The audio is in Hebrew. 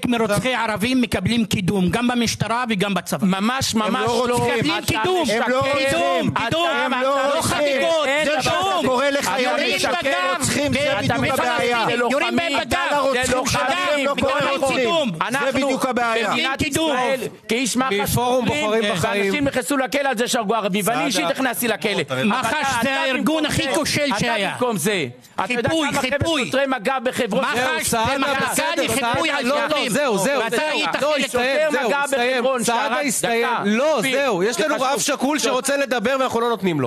חלק מרוצחי ערבים מקבלים קידום גם במשטרה וגם בצבא. ממש לא. מקבלים קידום. לא חגיגות. קורא לחיילים רוצחים, זה בדיוק הבעיה. יורים בהם בגב. זה בדיוק הבעיה. במדינת ישראל, כאיש מח"ש חוקרים, ואנשים נכנסו לכלא על זה שהרגו ערבי, ואני אישית נכנסתי לכלא. מח"ש זה הארגון הכי כושל שהיה. אתה במקום זה. חיפוי. שוטרי מג"ב בחברון. מח"ש זה מחלקה לחיפוי על שוטרים. זהו. ואתה היית חלק. סעדה הסתיים. לא, זהו. יש לנו רב שקול שרוצה לדבר ואנחנו לא נותנים לו.